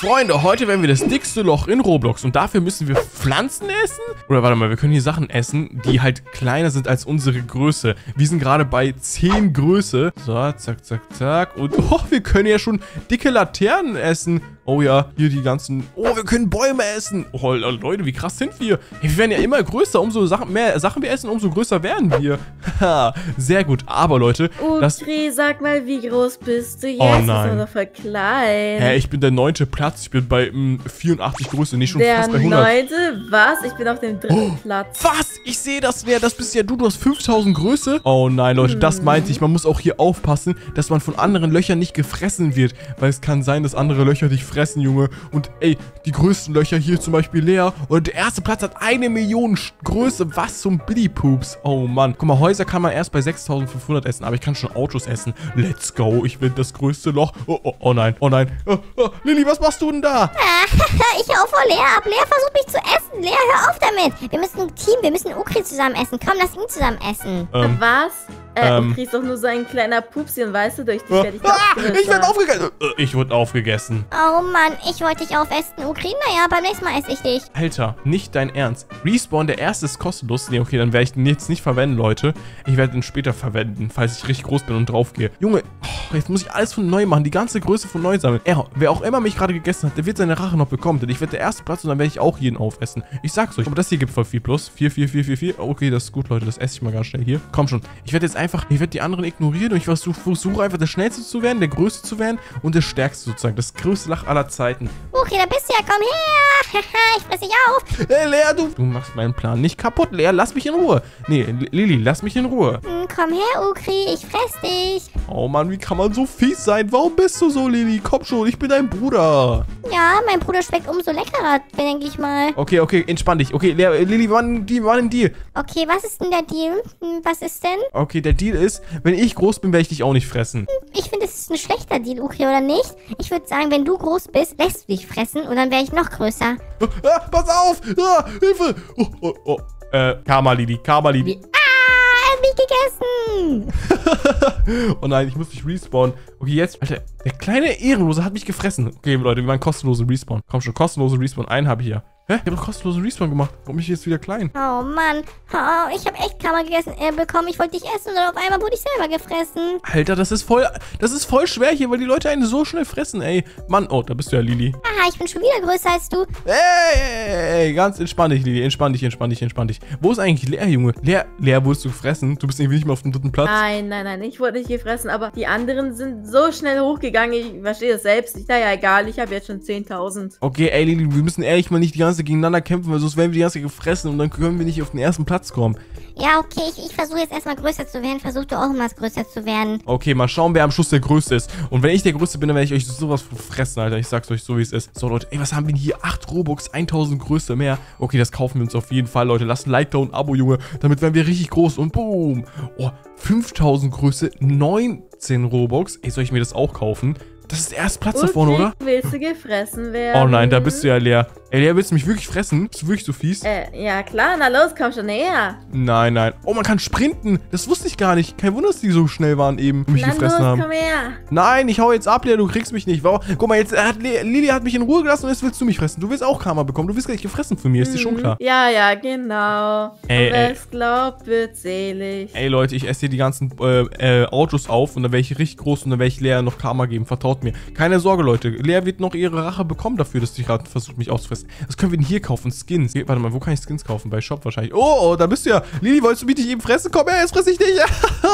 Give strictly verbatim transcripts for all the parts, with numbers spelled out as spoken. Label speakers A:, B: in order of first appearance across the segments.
A: Freunde, heute werden wir das dickste Loch in Roblox und dafür müssen wir Pflanzen essen? Oder warte mal, wir können hier Sachen essen, die halt kleiner sind als unsere Größe. Wir sind gerade bei zehn Größe. So, zack, zack, zack. Und oh, wir können ja schon dicke Laternen essen. Oh ja, hier die ganzen... Oh, wir können Bäume essen. Oh, Leute, wie krass sind wir? Hey, wir werden ja immer größer. Umso Sachen, mehr Sachen wir essen, umso größer werden wir. Haha, sehr gut. Aber Leute...
B: Ukri, sag mal, wie groß bist du jetzt?
A: Oh nein.
B: Das ist doch voll klein.
A: Hä, ich bin der neunte Platz. Ich bin bei mm, vierundachtzig Größe. Nicht schon
B: der
A: fast bei hundert.
B: neunte? Was? Ich bin auf dem dritten
A: Oh,
B: Platz.
A: was? Ich sehe das, wer. Das bist ja du. Du hast fünftausend Größe. Oh nein, Leute, das meinte ich. Man muss auch hier aufpassen, dass man von anderen Löchern nicht gefressen wird. Weil es kann sein, dass andere Löcher dich fressen, Junge. Und ey, die größten Löcher hier zum Beispiel Lea. Und der erste Platz hat eine Million Größe. Was zum Billy-Poops. Oh Mann. Guck mal, Häuser kann man erst bei sechstausendfünfhundert essen. Aber ich kann schon Autos essen. Let's go. Ich bin das größte Loch. Oh, oh, oh nein. Oh nein. Oh, oh. Lilly, was machst du denn da?
C: Ich hau vor Lea ab. Lea versucht mich zu essen. Lea, hör auf damit. Wir müssen ein Team, wir müssen Ukri zusammen essen. Komm, lass ihn zusammen essen.
A: Ähm,
B: Was? Äh,
A: ähm.
B: du kriegst doch nur so ein kleiner Pupschen, weißt du, durch dich
A: ah,
B: werde ich
A: ah,
B: doch
A: ich werde aufgegessen. Ich wurde aufgegessen.
C: Oh Mann, ich wollte dich aufessen, Ukri. Naja, beim nächsten Mal esse ich dich.
A: Alter, nicht dein Ernst. Respawn, der erste ist kostenlos. Nee, okay, dann werde ich den jetzt nicht verwenden, Leute. Ich werde den später verwenden, falls ich richtig groß bin und drauf gehe. Junge, oh, jetzt muss ich alles von neu machen. Die ganze Größe von neu sammeln. Er, wer auch immer mich gerade gegessen hat, der wird seine Rache noch bekommen. Denn ich werde der erste Platz und dann werde ich auch jeden aufessen. Ich sag's euch. Aber das hier gibt voll viel plus. vier, vier, vier, vier, vier. Okay, das ist gut, Leute. Das esse ich mal ganz schnell hier. Komm schon. Ich werde jetzt einfach, ich werde die anderen ignorieren und ich versuche versuch einfach der Schnellste zu werden, der Größte zu werden und der Stärkste sozusagen. Das größte Lach aller Zeiten.
C: Ukri, da bist du ja. Komm her. Ich fress dich auf.
A: Hey, Lea, du... Du machst meinen Plan nicht kaputt, Lea. Lass mich in Ruhe. Nee, Lilly, lass mich in Ruhe.
C: Hm, komm her, Ukri. Ich fress dich.
A: Oh Mann, wie kann man so fies sein? Warum bist du so, Lilly? Komm schon, ich bin dein Bruder.
C: Ja, mein Bruder schmeckt umso leckerer, denke ich mal.
A: Okay, okay, entspann dich. Okay, Lea, Lilly, wann, die, wann ein Deal?
C: Okay, was ist denn der Deal? Hm, was ist denn?
A: Okay, der Deal ist, wenn ich groß bin, werde ich dich auch nicht fressen.
C: Ich finde, es ist ein schlechter Deal, Ukri, oder nicht? Ich würde sagen, wenn du groß bist, lässt du dich fressen und dann wäre ich noch größer.
A: Ah, pass auf! Ah, Hilfe! Oh, oh, oh. Äh, Karma, Lilly, Karma, Lilly.
C: Ah, er hat mich gegessen.
A: Oh nein, ich muss mich respawnen. Okay, jetzt, Alter, der kleine Ehrenlose hat mich gefressen. Okay, Leute, wir machen kostenlose Respawn. Komm schon, kostenlose Respawn. Einen habe ich hier. Hä? Ich habe doch kostenlosen Respawn gemacht. Warum bin ich jetzt wieder klein?
C: Oh Mann. Oh, ich habe echt Karma gegessen, äh, bekommen. Ich wollte dich essen und auf einmal wurde ich selber gefressen.
A: Alter, das ist voll, das ist voll schwer hier, weil die Leute einen so schnell fressen, ey. Mann, oh, da bist du ja, Lilly.
C: Aha, ich bin schon wieder größer als du.
A: Ey, ey, ey, ganz entspann dich, Lilly. Entspann dich, entspann dich, entspann dich. Wo ist eigentlich Lea, Junge? Lea, Lea, wurdest du gefressen? Du bist irgendwie nicht mehr auf dem dritten Platz.
B: Nein, nein, nein, ich wurde nicht gefressen, aber die anderen sind so schnell hochgegangen, ich verstehe das selbst. Ich, naja, egal, ich habe jetzt schon zehntausend.
A: Okay, ey, Lilly, wir müssen ehrlich mal nicht die ganze Zeit gegeneinander kämpfen, weil sonst werden wir die ganze Zeit gefressen und dann können wir nicht auf den ersten Platz kommen.
C: Ja, okay, ich, ich versuche jetzt erstmal größer zu werden. Versuch du auch immer größer zu werden.
A: Okay, mal schauen, wer am Schluss der Größte ist. Und wenn ich der Größte bin, dann werde ich euch sowas fressen, Alter. Ich sag's euch so, wie es ist. So, Leute, ey, was haben wir denn hier? acht Robux, tausend Größe mehr. Okay, das kaufen wir uns auf jeden Fall, Leute. Lasst ein Like da und ein Abo, Junge. Damit werden wir richtig groß und boom. Oh, fünftausend Größe, neunzehn Robux. Ey, soll ich mir das auch kaufen? Das ist der erste Platz da vorne, oder?
B: Willst du gefressen werden?
A: Oh nein, da bist du ja, Lea. Ey, Lea, willst du mich wirklich fressen? Bist du wirklich so fies?
B: Äh, ja klar, na los, komm schon näher.
A: Nein, nein. Oh, man kann sprinten. Das wusste ich gar nicht. Kein Wunder, dass die so schnell waren eben und mich
B: na
A: gefressen
B: los,
A: haben.
B: komm her.
A: Nein, ich hau jetzt ab, Lea, du kriegst mich nicht. Warum? Guck mal, jetzt hat Le Lilly hat mich in Ruhe gelassen und jetzt willst du mich fressen. Du willst auch Karma bekommen. Du wirst gleich gefressen von mir, ist dir schon klar.
B: Ja, ja, genau.
A: Ey,
B: und wer
A: ey.
B: es glaubt, wird selig.
A: Ey, Leute, ich esse hier die ganzen äh, äh, Autos auf und dann werde ich richtig groß und dann werde ich Lea noch Karma geben. Vertraut mir. Keine Sorge, Leute. Lea wird noch ihre Rache bekommen dafür, dass sie gerade versucht, mich auszufressen. Was können wir denn hier kaufen? Skins. Hier, warte mal, wo kann ich Skins kaufen? Bei Shop wahrscheinlich. Oh, oh, da bist du ja. Lilly, wolltest du mich nicht eben fressen? Komm her, jetzt fress ich dich.
C: Ah,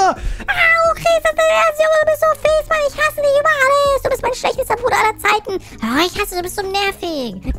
C: okay, das ist dein Ernst, Junge. Du bist so fies, Mann. Ich hasse dich über alles. Du bist mein schlechtester Bruder aller Zeiten. Oh, ich hasse, du bist so nervig.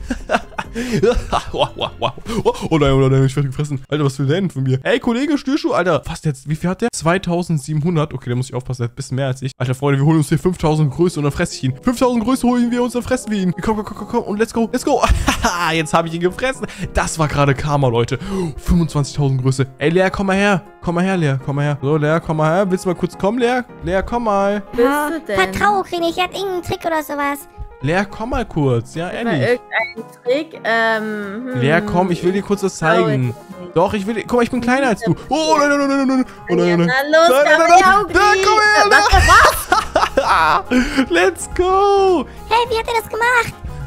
A: wow, wow, wow. Oh, oh nein, oh nein, ich werde gefressen. Alter, was will der denn von mir? Ey, Kollege, Stürschuh, Alter. Was jetzt? Wie viel hat der? zweitausendsiebenhundert. Okay, da muss ich aufpassen. Der hat ein bisschen mehr als ich. Alter, Freunde, wir holen uns hier fünftausend Größe und dann fresse ich ihn. fünftausend Größe holen wir uns, dann fressen wir ihn. Komm, komm, komm, komm, komm. Und let's go, let's go. Jetzt habe ich ihn gefressen. Das war gerade Karma, Leute. fünfundzwanzigtausend Größe. Ey, Lea, komm mal her. Komm mal her, Lea. Komm mal her. So, Lea, komm mal her. Willst du mal kurz kommen, Lea? Lea, komm mal.
B: Bist du denn?
C: Vertrau Ukri nicht. Er hat irgendeinen Trick oder sowas.
A: Lea, komm mal kurz. Ja,
B: Immer
A: ehrlich.
B: irgendein Trick. Ähm, hm.
A: Lea, komm, ich will dir kurz was zeigen. Doch, ich will dir... Guck mal, ich bin kleiner als du. Oh, nein, nein, nein, nein, nein. Oh, nein, nein, nein.
B: Na los,
A: Nein, nein,
B: komm
A: nein,
B: her,
A: nein.
B: Ukri.
A: Ja, komm her,
B: Was, was?
A: Let's go.
C: Hey, wie hat er das gemacht?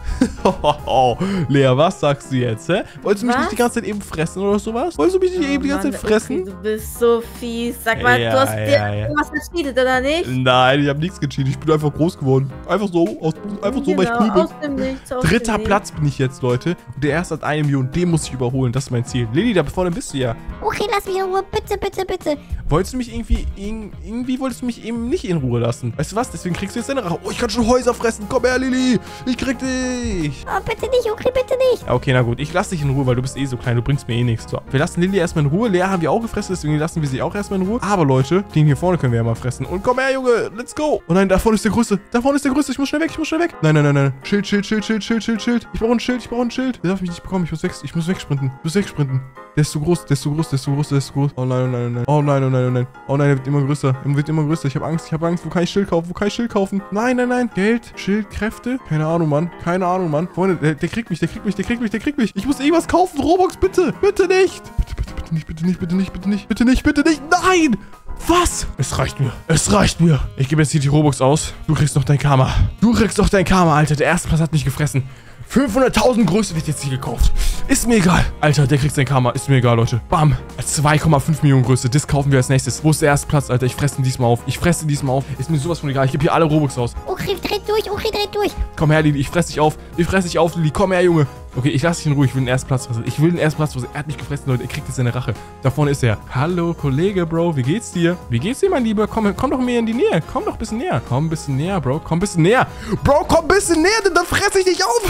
A: Lea, was sagst du jetzt, hä? Wolltest du mich
B: Was?
A: nicht die ganze Zeit eben fressen oder sowas? Wolltest du mich nicht
B: Oh
A: eben die ganze
B: Mann,
A: Zeit fressen?
B: okay, du bist so fies. Sag mal,
A: Ja,
B: du hast
A: ja,
B: dir
A: ja.
B: irgendwas gecheatet, oder nicht?
A: Nein, ich habe nichts gecheatet. Ich bin einfach groß geworden. Einfach so, aus, einfach so, weil ich cool bin.
B: aus dem Nichts, aus
A: Dritter
B: dem Nichts.
A: Platz bin ich jetzt, Leute. Und der erste hat eine Million. Den muss ich überholen. Das ist mein Ziel. Lilly, da vorne bist du ja.
C: Okay, lass mich in Ruhe. Bitte, bitte, bitte.
A: Wolltest du mich irgendwie, irg- irgendwie wolltest du mich eben nicht in Ruhe lassen. Weißt du was? Deswegen kriegst du jetzt deine Rache. Oh, ich kann schon Häuser fressen. Komm her, Lilly. Ich krieg dich.
C: Oh, bitte nicht, okay, bitte nicht.
A: Ja, okay, na gut. Ich lass dich in Ruhe, weil du bist eh so klein. Du bringst mir eh nichts. So, wir lassen Lilly erstmal in Ruhe. Lea haben wir auch gefressen, deswegen lassen wir sie auch erstmal in Ruhe. Aber Leute, den hier vorne können wir ja mal fressen. Und komm her, Junge. Let's go. Oh nein, da vorne ist der Größte. Da vorne ist der Größte. Ich muss schnell weg. Ich muss schnell weg. Nein, nein, nein, nein. Schild, Schild, Schild, Schild, Schild, Schild, Schild. Ich brauche ein Schild. Ich brauche ein Schild. Der darf mich nicht bekommen. Ich muss weg. Ich muss wegsprinten. Ich muss wegsprinten. Der ist zu groß. Der ist zu groß. Der ist zu groß. Der ist zu groß. Oh nein, oh nein, oh nein. Oh nein, oh nein, oh nein. Oh nein, der wird immer größer. Er wird immer größer. Ich habe Angst. Ich habe Angst. Wo kann ich Schild kaufen? Wo kann ich Schild kaufen? Nein, nein, nein. Geld, Schild, Kräfte. Keine Ahnung, Mann. Keine Ahnung, Mann. Freunde, der, der kriegt mich. Der kriegt mich. Der kriegt mich. Der kriegt mich. Ich muss irgendwas kaufen. Robux, bitte. Bitte nicht. Bitte, bitte, bitte nicht. Bitte nicht. Bitte nicht. Bitte nicht. Bitte nicht. Bitte nicht. Nein. Was? Es reicht mir. Es reicht mir. Ich gebe jetzt hier die Robux aus. Du kriegst noch dein Karma. Du kriegst noch dein Karma, Alter. Der erste Platz hat mich gefressen. fünfhunderttausend Größe wird jetzt hier gekauft. Ist mir egal. Alter, der kriegt sein Karma. Ist mir egal, Leute. Bam. zwei Komma fünf Millionen Größe. Das kaufen wir als nächstes. Wo ist der erste Platz, Alter? Ich fresse ihn diesmal auf. Ich fresse ihn diesmal auf. Ist mir sowas von egal. Ich gebe hier alle Robux aus.
C: Okay, dreht durch, okay, dreht durch.
A: Komm her, Lilly. Ich fresse dich auf. Ich fresse dich auf, Lilly. Komm her, Junge. Okay, ich lasse dich in Ruhe. Ich will den ersten Platz fressen. Ich will den ersten Platz fressen. Er hat mich gefressen, Leute. Er kriegt jetzt seine Rache. Da vorne ist er. Hallo, Kollege, Bro. Wie geht's dir? Wie geht's dir, mein Lieber? Komm, komm doch mehr in die Nähe. Komm doch ein bisschen näher. Komm ein bisschen näher, Bro. Komm ein bisschen näher. Bro, komm ein bisschen näher, denn dann fresse ich dich auf.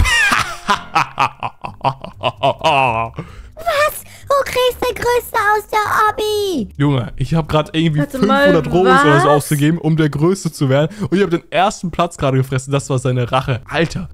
C: Was? Okay, ist der Größte aus der Obby.
A: Junge, ich habe gerade irgendwie
B: Warte mal,
A: fünfhundert Robux oder so
B: was?
A: auszugeben, um der Größte zu werden. Und ich habe den ersten Platz gerade gefressen. Das war seine Rache. Alter.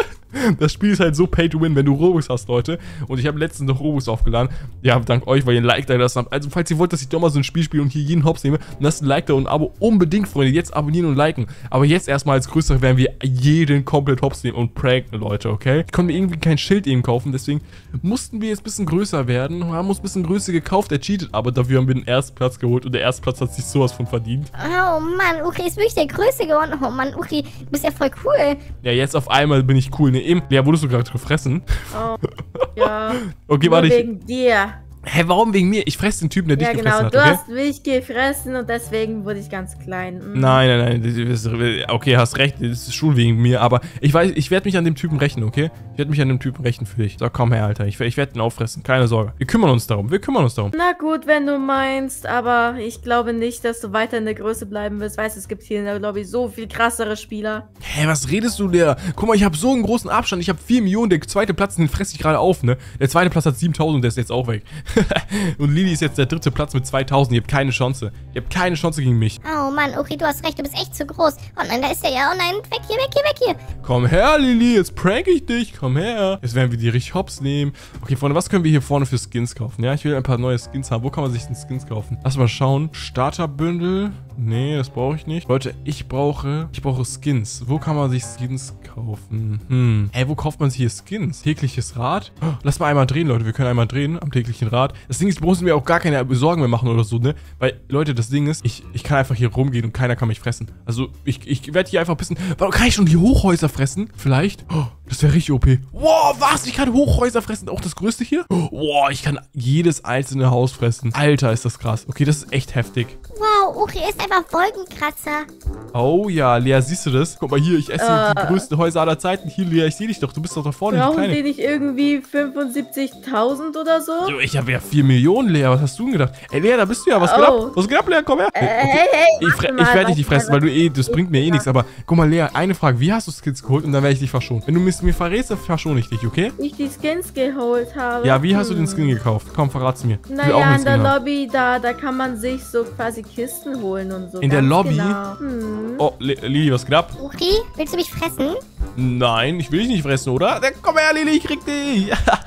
A: Das Spiel ist halt so pay to win, wenn du Robux hast, Leute. Und ich habe letztens noch Robux aufgeladen. Ja, dank euch, weil ihr ein Like da gelassen habt. Also, falls ihr wollt, dass ich doch mal so ein Spiel spiele und hier jeden Hops nehme, dann lasst ein Like da und ein Abo unbedingt, Freunde. Jetzt abonnieren und liken. Aber jetzt erstmal als Größere werden wir jeden komplett Hops nehmen und pranken, Leute, okay? Ich konnte mir irgendwie kein Schild eben kaufen, deswegen mussten wir jetzt ein bisschen größer werden. Wir haben uns ein bisschen größer gekauft, er cheatet, aber dafür haben wir den ersten Platz geholt und der erste Platz hat sich sowas von verdient.
C: Oh Mann, okay, ist wirklich der Größte geworden. Oh Mann, okay, du bist ja voll cool.
A: Ja, jetzt auf einmal bin ich cool. Ne, eben, Lea, wurdest du gerade gefressen?
B: Oh, ja.
A: Okay,
B: Nur
A: warte, ich...
B: wegen dir.
A: Hä, warum wegen mir? Ich fresse den Typen, der dich
B: Ja,
A: gefressen
B: genau.
A: hat,
B: Du
A: okay?
B: hast mich gefressen und deswegen wurde ich ganz klein. Mhm.
A: Nein, nein, nein. das ist- Okay, hast recht. Das ist schon wegen mir. Aber ich weiß, ich werde mich an dem Typen rächen, okay? Ich werde mich an dem Typen rächen für dich. So, komm her, Alter. Ich, ich werde ihn auffressen. Keine Sorge. Wir kümmern uns darum. Wir kümmern uns darum.
B: Na gut, wenn du meinst, aber ich glaube nicht, dass du weiter in der Größe bleiben wirst. Weißt, es gibt hier in der Lobby so viel krassere Spieler.
A: Hä, was redest du, Lea? Guck mal, ich habe so einen großen Abstand. Ich habe vier Millionen. Der zweite Platz, den fresse ich gerade auf, ne? Der zweite Platz hat siebentausend und der ist jetzt auch weg. Und Lilly ist jetzt der dritte Platz mit zweitausend. Ihr habt keine Chance. Ihr habt keine Chance gegen mich.
C: Oh Mann, okay, du hast recht, du bist echt zu groß. Oh nein, da ist er ja. Oh nein, weg hier, weg hier, weg hier.
A: Komm her, Lilly, jetzt prank ich dich. Komm her. Jetzt werden wir die richtig hops nehmen. Okay, Freunde, was können wir hier vorne für Skins kaufen? Ja, ich will ein paar neue Skins haben. Wo kann man sich denn Skins kaufen? Lass mal schauen. Starterbündel. Nee, das brauche ich nicht. Leute, ich brauche, ich brauche Skins. Wo kann man sich Skins kaufen? Hm. Ey, wo kauft man sich hier Skins? Tägliches Rad? Oh, lass mal einmal drehen, Leute. Wir können einmal drehen am täglichen Rad. Das Ding ist, wir müssen mir auch gar keine Sorgen mehr machen oder so, ne? Weil, Leute, das Ding ist, ich, ich kann einfach hier rumgehen und keiner kann mich fressen. Also, ich, ich werde hier einfach ein bisschen... Warum kann ich schon die Hochhäuser fressen? Vielleicht? Oh, das wäre richtig O P. Wow, was? Ich kann Hochhäuser fressen. Auch das größte hier? Wow, ich kann jedes einzelne Haus fressen. Alter, ist das krass. Okay, das ist echt heftig.
C: Wow, okay, ist einfach Wolkenkratzer.
A: Oh ja, Lea, siehst du das? Guck mal hier, ich esse
B: Äh.
A: die größten Häuser aller Zeiten. Hier, Lea, ich sehe dich doch. Du bist doch da vorne, die
B: Brauchen
A: Kleine.
B: die nicht irgendwie fünfundsiebzigtausend oder so?
A: So, ich habe ja vier Millionen, Lea. Was hast du denn gedacht? Ey, Lea, da bist du ja. Was geht
B: Oh.
A: ab? Was geht ab, Lea? Komm her.
B: Äh, hey, hey,
A: Ich, fre
B: warte
A: ich
B: mal,
A: werde dich nicht
B: warte
A: fressen,
B: mal,
A: weil du eh, das bringt mir eh nichts. Aber guck mal, Lea, eine Frage. Wie hast du Skins geholt? Und dann werde ich dich verschonen. Wenn du mir, mir verrätst, dann verschone ich dich, okay?
B: ich die Skins geholt habe.
A: Ja, wie hast du den
B: Hm.
A: Skin gekauft? Komm, verrat's mir. Ich will auch
B: Naja,
A: einen
B: in der
A: Skin haben.
B: Lobby, da, da kann man sich so quasi Kisten holen und so.
A: In der
B: ganz
A: Lobby?
B: Genau. Hm.
A: Oh, Le Lili, was geht ab?
C: Okay, willst du mich fressen?
A: Nein, ich will dich nicht fressen, oder? Dann komm her, Lili, ich krieg dich.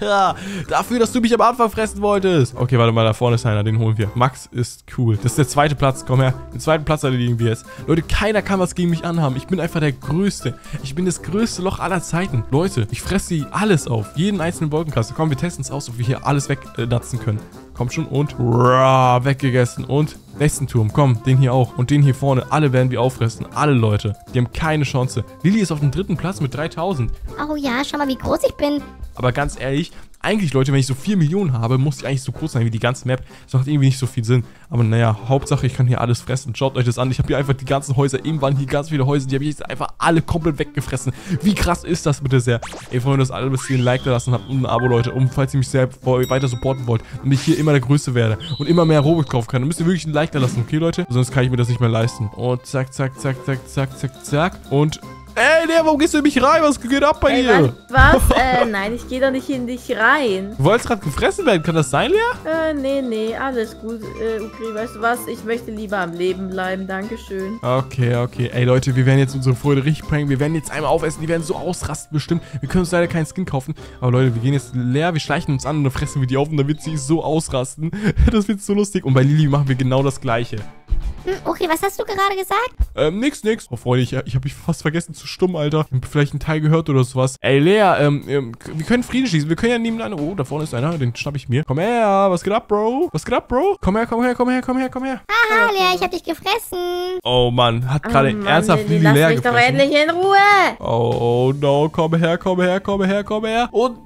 A: Dafür, dass du mich am Anfang fressen wolltest. Okay, warte mal, da vorne ist einer, den holen wir. Max ist cool. Das ist der zweite Platz, komm her. Den zweiten Platz erledigen wir jetzt. Leute, keiner kann was gegen mich anhaben. Ich bin einfach der Größte. Ich bin das größte Loch aller Zeiten. Leute, ich fresse hier alles auf. Jeden einzelnen Wolkenklasse. Komm, wir testen es aus, ob wir hier alles wegnatzen können. Kommt schon und rah, weggegessen und Nächsten Turm, komm, den hier auch. Und den hier vorne. Alle werden wir auffressen. Alle Leute. Die haben keine Chance. Lilly ist auf dem dritten Platz mit dreitausend.
C: Oh ja, schau mal, wie groß ich bin.
A: Aber ganz ehrlich, eigentlich, Leute, wenn ich so vier Millionen habe, muss ich eigentlich so groß sein wie die ganze Map. Das macht irgendwie nicht so viel Sinn. Aber naja, Hauptsache, ich kann hier alles fressen. Schaut euch das an. Ich habe hier einfach die ganzen Häuser. Eben waren hier ganz viele Häuser. Die habe ich jetzt einfach alle komplett weggefressen. Wie krass ist das bitte sehr? Ey, Freunde, dass alle bis hier ein Like da lassen habt und ein Abo, Leute. Um, falls ihr mich sehr weiter supporten wollt und ich hier immer der Größte werde und immer mehr Robux kaufen kann, dann müsst ihr wirklich ein Like da lassen, okay, Leute? Sonst kann ich mir das nicht mehr leisten. Und zack, zack, zack, zack, zack, zack, zack. Und... Ey, Lea, warum gehst du in mich rein? Was geht ab bei
B: Ey,
A: dir?
B: Was? was? äh, nein, ich gehe doch nicht in dich rein.
A: Du wolltest gerade gefressen werden. Kann das sein, Lea?
B: Äh, nee, nee, alles gut. Äh, okay, weißt du was? Ich möchte lieber am Leben bleiben. Dankeschön.
A: Okay, okay. Ey, Leute, wir werden jetzt unsere Freunde richtig pranken. Wir werden jetzt einmal aufessen. Die werden so ausrasten bestimmt. Wir können uns leider keinen Skin kaufen. Aber Leute, wir gehen jetzt leer. Wir schleichen uns an und dann fressen wir die auf. Und dann wird sie so ausrasten. Das wird so lustig. Und bei Lilly machen wir genau das Gleiche.
C: Hm, okay, was hast du gerade gesagt?
A: Ähm, nix, nix. Oh, Freunde, ich, ich habe mich fast vergessen zu stummen, Alter. Ich hab vielleicht einen Teil gehört oder sowas. Ey, Lea, ähm, ähm, wir können Frieden schließen. Wir können ja nebeneinander... Oh, da vorne ist einer. Den schnapp ich mir. Komm her. Was geht ab, Bro? Was geht ab, Bro? Komm her, komm her, komm her, komm her, komm her.
C: Haha, Lea, ich hab dich gefressen.
A: Oh, Mann. Hat gerade
B: oh, Mann,
A: ernsthaft
B: Lilly,
A: Lilly
B: lass
A: leer
B: mich doch
A: gefressen.
B: endlich in Ruhe.
A: Oh, no. Komm her, komm her, komm her, komm her. Und...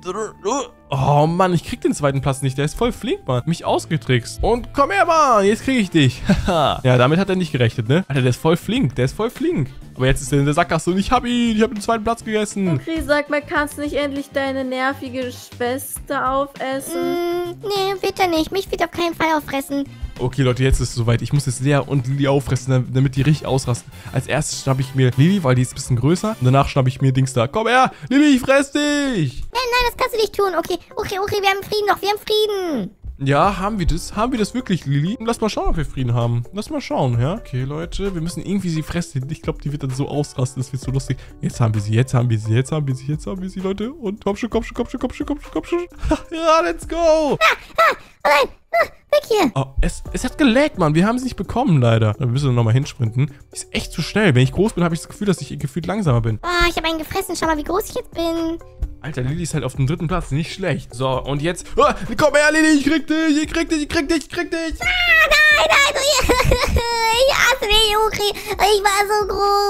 A: Oh, Mann, ich krieg den zweiten Platz nicht. Der ist voll flink, Mann. Mich ausgetrickst. Und komm her, Mann. Jetzt krieg ich dich. Haha. Ja, damit hat er nicht gerechnet, ne? Alter, der ist voll flink. Der ist voll flink. Aber jetzt ist er in der Sackgasse und ich hab ihn. Ich hab den zweiten Platz gegessen.
B: Okay, sag mal, kannst du nicht endlich deine nervige Schwester aufessen?
C: Hm, nee, wird er nicht. Mich wird auf keinen Fall auffressen.
A: Okay, Leute, jetzt ist es soweit. Ich muss jetzt Lea und Lilly auffressen, damit die richtig ausrasten. Als erstes schnapp ich mir Lilly, weil die ist ein bisschen größer. Und danach schnapp ich mir Dings da. Komm her, Lilly, ich fress dich.
C: Nein, nein, das kannst du nicht tun. Okay, okay, okay, wir haben Frieden noch. Wir haben Frieden.
A: Ja, haben wir das? Haben wir das wirklich, Lilly? Lass mal schauen, ob wir Frieden haben. Lass mal schauen, ja? Okay, Leute, wir müssen irgendwie sie fressen. Ich glaube, die wird dann so ausrasten. Das wird so lustig. Jetzt haben wir sie, jetzt haben wir sie, jetzt haben wir sie, jetzt haben wir sie, Leute. Und komm schon, komm schon, komm schon, komm schon, komm schon, komm schon. Ja, let's go.
C: Ah, ah, oh nein, ah, weg hier.
A: Oh, es, es hat gelaggt, Mann. Wir haben sie nicht bekommen, leider. Da müssen wir nochmal hinsprinten. Die ist echt zu schnell. Wenn ich groß bin, habe ich das Gefühl, dass ich gefühlt langsamer bin.
C: Oh, ich habe einen gefressen. Schau mal, wie groß ich jetzt bin.
A: Alter, Lilly ist halt auf dem dritten Platz. Nicht schlecht. So, und jetzt... Oh, komm her, Lilly. Ich krieg dich. Ich krieg dich. Ich krieg dich. Ich krieg dich.
C: Ah, nein, nein, du, ich hasse dich, Ukri. Ich war so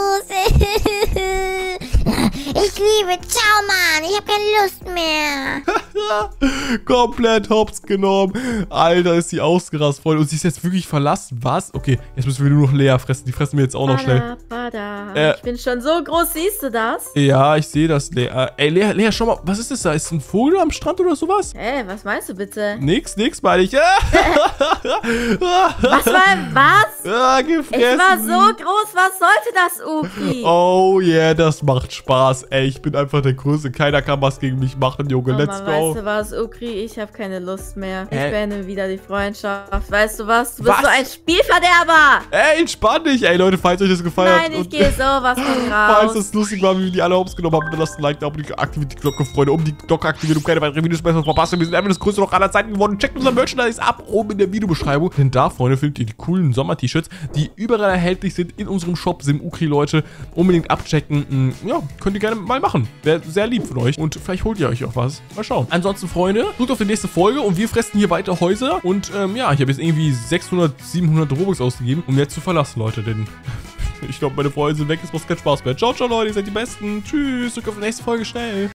C: groß. Ich liebe, ciao, Mann. Ich habe keine Lust mehr.
A: Komplett hops genommen. Alter, ist sie ausgerastet voll. Und sie ist jetzt wirklich verlassen. Was? Okay, jetzt müssen wir nur noch Lea fressen. Die fressen wir jetzt auch noch schnell.
B: Bada.
A: Äh.
B: Ich bin schon so groß, siehst du das?
A: Ja, ich sehe das, Lea. Ey, Lea, Lea, schau mal. Was ist das da? Ist ein Vogel am Strand oder sowas?
B: Hä, was meinst du bitte?
A: Nix, nix, meine ich.
B: Was war, was?
A: Ah, gefressen.
B: Ich war so groß, was sollte das, Ukri?
A: Oh yeah, das macht Spaß. Ey, ich bin einfach der Größte. Keiner kann was gegen mich machen, Junge.
B: Oh,
A: Let's
B: Mann,
A: go.
B: Weißt du was, Ukri? Ich habe keine Lust mehr. Ich
A: Äh.
B: beende wieder die Freundschaft. Weißt du was? Du bist
A: Was?
B: so ein Spielverderber.
A: Ey, entspann dich. Ey, Leute, falls euch das gefallen hat.
B: Nein, ich
A: und-
B: gehe sowas von
A: Falls
B: raus.
A: es lustig war, wie wir die alle hops genommen haben, dann lasst ein Like da und aktiviert die Glocke, Freunde. Um die Glocke aktiviert, um keine weiteren Videos mehr zu verpassen. Wir sind einfach das größte noch aller Zeiten geworden. Checkt unseren Merchandise ab oben in der Videobeschreibung. Denn da, Freunde, findet ihr die coolen Sommer-T-Shirts, die überall erhältlich sind in unserem Shop Simukri, Leute. Unbedingt abchecken. Ja, könnt ihr gerne mal machen. Wäre sehr lieb von euch. Und vielleicht holt ihr euch auch was. Mal schauen. Ansonsten, Freunde, drückt auf die nächste Folge und wir fressen hier weiter Häuser. Und ähm, ja, ich habe jetzt irgendwie sechshundert, siebenhundert Robux ausgegeben, um jetzt zu verlassen, Leute. Denn ich glaube, meine Freunde sind weg. Es macht keinen Spaß mehr. Ciao, ciao, Leute. Ihr seid die Besten. Tschüss. Drückt auf die nächste Folge schnell.